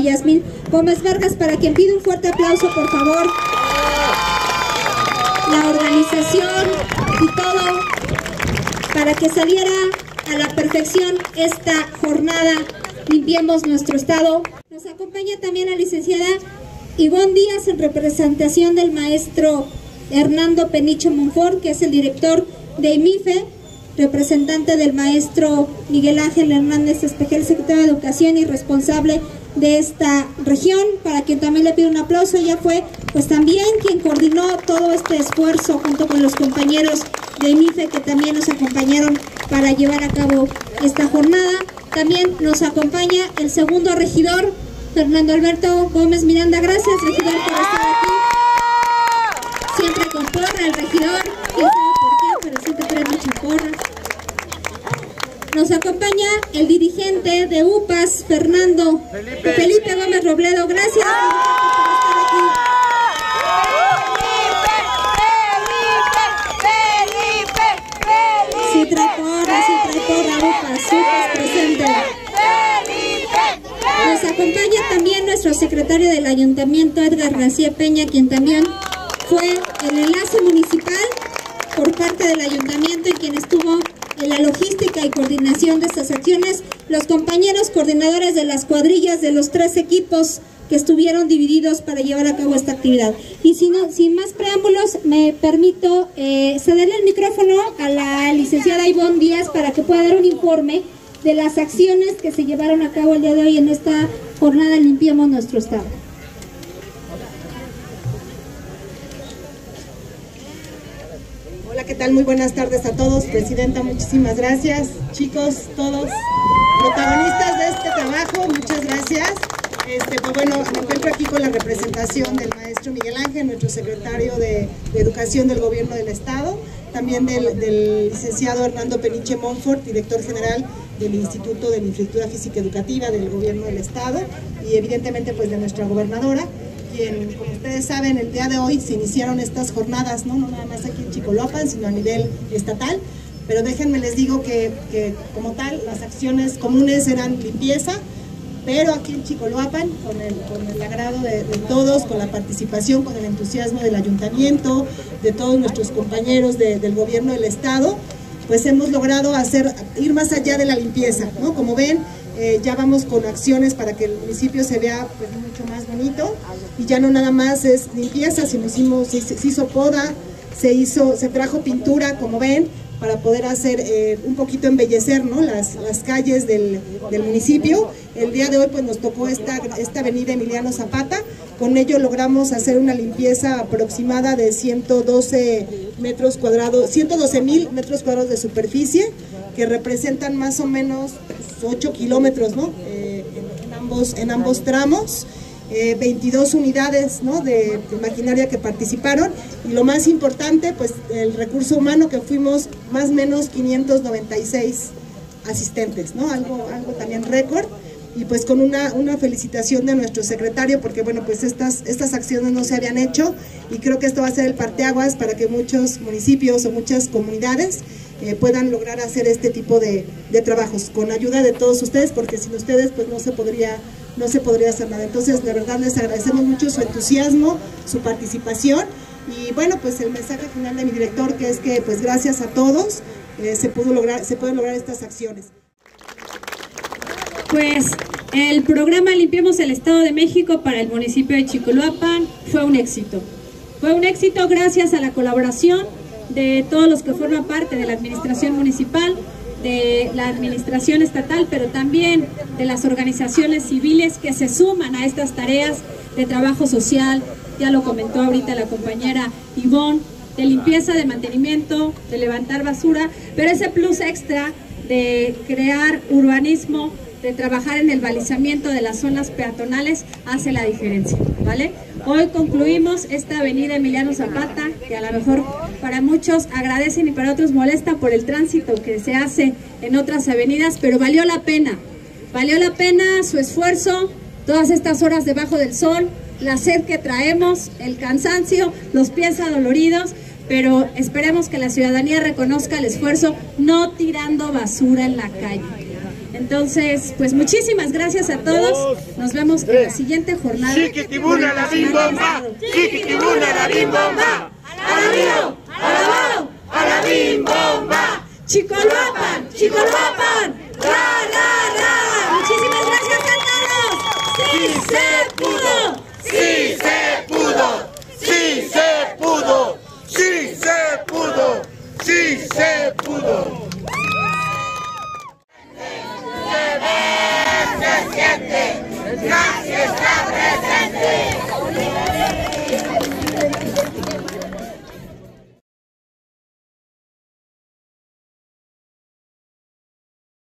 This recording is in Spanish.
Yasmín Gómez Vargas, para quien pido un fuerte aplauso, por favor. La organización y todo para que saliera a la perfección esta jornada Limpiemos Nuestro Estado. Nos acompaña también la licenciada Ivonne Díaz en representación del maestro Hernando Peniche Monfort, que es el director de IMIFE, representante del maestro Miguel Ángel Hernández Espejel, secretario de Educación y responsable de esta región, para quien también le pido un aplauso. Ella fue pues también quien coordinó todo este esfuerzo junto con los compañeros de IMIFE que también nos acompañaron para llevar a cabo esta jornada. También nos acompaña el segundo regidor, Fernando Alberto Gómez Miranda. Gracias, regidor, por estar aquí. Siempre con porra el regidor, quién sabe por qué, pero siempre trae mucha porra. Nos acompaña el dirigente de UPAS, Felipe Gómez Robledo. Gracias, por estar aquí. Sí trae porra, UPAS presente. Nos acompaña también nuestro secretario del Ayuntamiento, Edgar García Peña, quien también fue el enlace municipal por parte del Ayuntamiento y quien estuvo en la logística y coordinación de estas acciones, los compañeros coordinadores de las cuadrillas de los 3 equipos que estuvieron divididos para llevar a cabo esta actividad. Y sin más preámbulos, me permito cederle el micrófono a la licenciada Ivonne Díaz para que pueda dar un informe de las acciones que se llevaron a cabo el día de hoy en esta jornada Limpiemos Nuestro Estado. Hola, ¿qué tal? Muy buenas tardes a todos. Presidenta, muchísimas gracias. Chicos, todos protagonistas de este trabajo, muchas gracias. Pues bueno, me encuentro aquí con la representación del maestro Miguel Ángel, nuestro secretario de Educación del Gobierno del Estado, también del licenciado Hernando Peniche Monfort, director general del Instituto de la Infraestructura Física Educativa del Gobierno del Estado, y evidentemente pues de nuestra gobernadora, quien, como ustedes saben, el día de hoy se iniciaron estas jornadas, no nada más aquí en Chicoloapan, sino a nivel estatal. Pero déjenme les digo que como tal, las acciones comunes eran limpieza, pero aquí en Chicoloapan, con el agrado de todos, con la participación, con el entusiasmo del ayuntamiento, de todos nuestros compañeros del gobierno del estado, pues hemos logrado ir más allá de la limpieza, ¿no? Como ven, ya vamos con acciones para que el municipio se vea pues mucho más bonito, y ya no nada más es limpieza, sino se hizo poda, se trajo pintura, como ven, para poder hacer un poquito embellecer, ¿no? las calles del municipio. El día de hoy pues nos tocó esta avenida Emiliano Zapata. Con ello logramos hacer una limpieza aproximada de 112.000 metros cuadrados de superficie, que representan más o menos 8 kilómetros, ¿no? en ambos tramos. 22 unidades, ¿no? de maquinaria que participaron, y lo más importante, pues el recurso humano, que fuimos más o menos 596 asistentes, ¿no? Algo también récord, y pues con una felicitación de nuestro secretario, porque bueno, pues estas acciones no se habían hecho, y creo que esto va a ser el parteaguas para que muchos municipios o muchas comunidades puedan lograr hacer este tipo de trabajos, con ayuda de todos ustedes, porque sin ustedes pues no se podría hacer nada. Entonces, la verdad, les agradecemos mucho su entusiasmo, su participación, y bueno, pues el mensaje final de mi director, que es que pues gracias a todos se pueden lograr estas acciones. Pues el programa Limpiemos el Estado de México para el municipio de Chicoloapan fue un éxito. Fue un éxito gracias a la colaboración de todos los que forman parte de la administración municipal, de la administración estatal, pero también de las organizaciones civiles que se suman a estas tareas de trabajo social. Ya lo comentó ahorita la compañera Ivonne, de limpieza, de mantenimiento, de levantar basura, pero ese plus extra de crear urbanismo, de trabajar en el balizamiento de las zonas peatonales hace la diferencia, ¿vale? Hoy concluimos esta avenida Emiliano Zapata, que a lo mejor para muchos agradecen y para otros molesta por el tránsito que se hace en otras avenidas, pero valió la pena su esfuerzo, todas estas horas debajo del sol, la sed que traemos, el cansancio, los pies adoloridos, pero esperemos que la ciudadanía reconozca el esfuerzo, no tirando basura en la calle. Entonces, pues muchísimas gracias a todos. Nos vemos en la siguiente jornada. Chiquitibuna la bimbomba, chiquitibuna la bimbomba, a la bimbomba. Chicoloapan, Chicoloapan.